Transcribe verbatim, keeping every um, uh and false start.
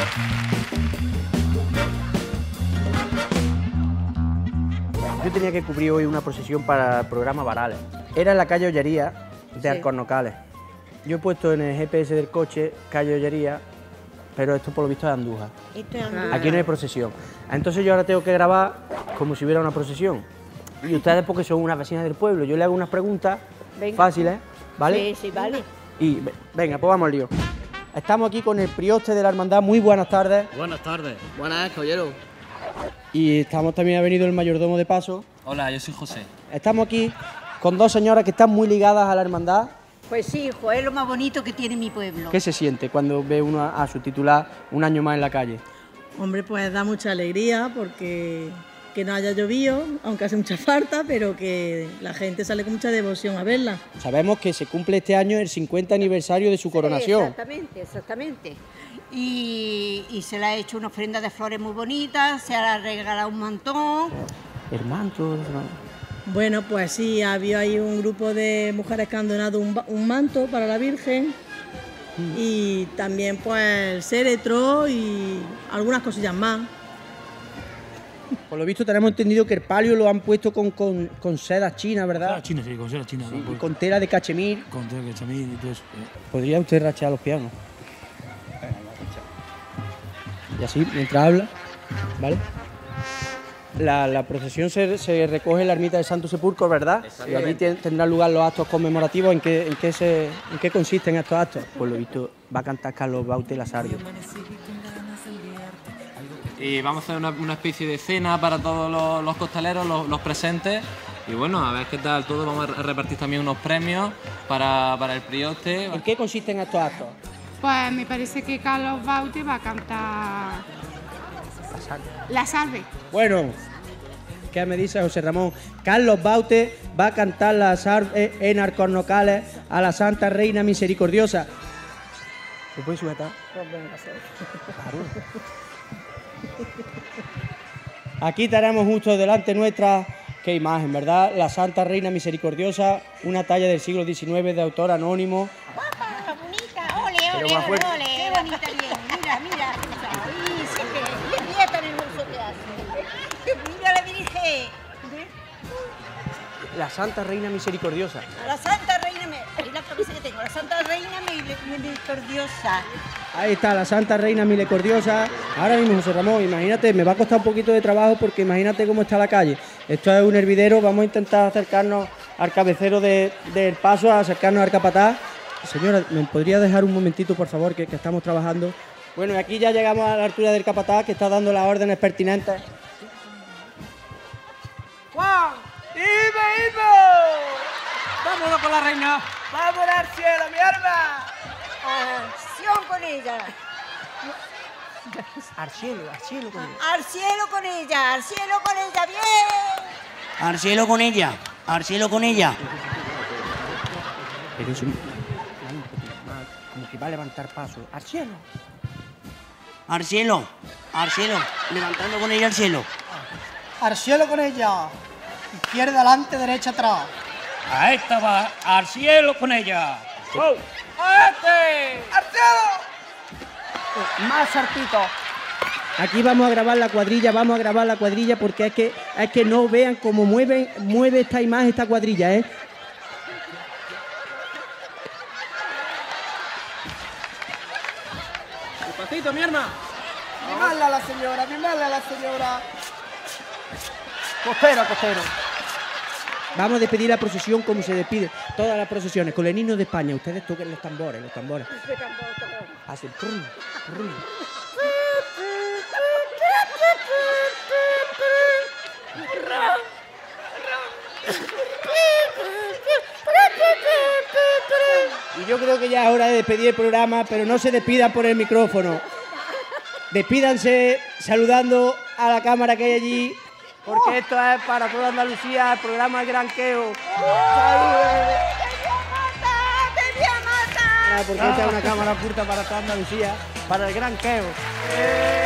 Yo tenía que cubrir hoy una procesión para el programa Varales. Era en la calle Ollería de sí. Alcornocales. Yo he puesto en el G P S del coche calle Ollería, pero esto por lo visto es Andújar. Esto es Andújar. Aquí no hay procesión. Entonces yo ahora tengo que grabar como si hubiera una procesión. Y ustedes, porque son unas vecinas del pueblo, yo le hago unas preguntas venga. fáciles, ¿vale? Sí, sí, vale. Y venga, pues vamos al lío. Estamos aquí con el prioste de la hermandad. Muy buenas tardes. Buenas tardes. Buenas, caballero. Y estamos también, ha venido el mayordomo de paso. Hola, yo soy José. Estamos aquí con dos señoras que están muy ligadas a la hermandad. Pues sí, hijo, es lo más bonito que tiene mi pueblo. ¿Qué se siente cuando ve uno a, a su titular un año más en la calle? Hombre, pues da mucha alegría porque que no haya llovido, aunque hace mucha falta, pero que la gente sale con mucha devoción a verla. Sabemos que se cumple este año el cincuenta aniversario de su coronación. Sí, exactamente, exactamente. Y, y se le ha hecho una ofrenda de flores muy bonita, se le ha regalado un mantón. El manto. Bueno, pues sí, había ahí un grupo de mujeres que han donado un, un manto para la Virgen mm. y también pues el féretro y algunas cosillas más. Por lo visto tenemos entendido que el palio lo han puesto con, con, con seda china, ¿verdad? Seda china, sí, con seda china. Sí, y con tela de cachemir. Con tela de cachemir y todo eso. ¿Podría usted rachear los pianos? Y así, mientras habla, ¿vale? La, la procesión se, se recoge en la ermita de Santo Sepulcro, ¿verdad? Y allí tendrán lugar los actos conmemorativos. ¿En qué, en, qué se, ¿En qué consisten estos actos? Por lo visto va a cantar Carlos Baute Lasario. Y vamos a hacer una, una especie de cena para todos los, los costaleros, los, los presentes. Y bueno, a ver qué tal todo. Vamos a repartir también unos premios para, para el prioste. ¿En qué consisten estos actos? Pues me parece que Carlos Baute va a cantar La Salve. La Salve. Bueno, ¿qué me dice José Ramón? Carlos Baute va a cantar La Salve en Alcornocales a la Santa Reina Misericordiosa. ¿Se puede sujetar? Claro. Aquí tenemos justo delante nuestra, qué imagen, ¿verdad? La Santa Reina Misericordiosa, una talla del siglo diecinueve de autor anónimo. ¡Guapa, bonita! ¡Ole, ole, ole, ole! ¡Qué bonita bien! Mira, mira. ¡Ay, sí que! ¡Qué día tan hermoso que hace! ¡Mira la Virgen! La Santa Reina Misericordiosa. La Santa Reina, ahí la cabeza que tengo, la Santa Reina Misericordiosa. Ahí está, la Santa Reina Misericordiosa. Ahora mismo, José Ramón, imagínate, me va a costar un poquito de trabajo porque imagínate cómo está la calle. Esto es un hervidero, vamos a intentar acercarnos al cabecero de, del paso, a acercarnos al capataz. Señora, ¿me podría dejar un momentito, por favor, que, que estamos trabajando? Bueno, y aquí ya llegamos a la altura del capataz, que está dando las órdenes pertinentes. ¡Juan! ¡Dime, Ivo! ¡Vámonos con la reina! ¡Vámonos al cielo, mi arma! ¡Acción con ella! Al cielo, al cielo con ella. ¡Al cielo con ella! ¡Al cielo con ella! ¡Bien! ¡Al cielo con ella! ¡Al cielo con ella! Pero es un... como que va a levantar paso. ¡Al cielo! ¡Al cielo! ¡Al cielo! Levantando con ella al cielo. ¡Al cielo con ella! Izquierda adelante, derecha atrás. A esta va, al cielo con ella. ¡Oh! ¡A este! ¡Al cielo! Más sartito. Aquí vamos a grabar la cuadrilla, vamos a grabar la cuadrilla porque es que, es que no vean cómo mueve, mueve esta imagen, esta cuadrilla, ¿eh? Despacito, mi hermana. Mimarla a la señora, mimarla a la señora. Costero, costero. Vamos a despedir la procesión como se despide todas las procesiones, con el himno de España. Ustedes toquen los tambores, los tambores. Hacen trun, trun. Y yo creo que ya es hora de despedir el programa, pero no se despidan por el micrófono. Despídanse saludando a la cámara que hay allí, porque esto es para toda Andalucía, el programa El Granqueo. Ah, porque esta es una cámara oculta para toda Andalucía, para el Granqueo.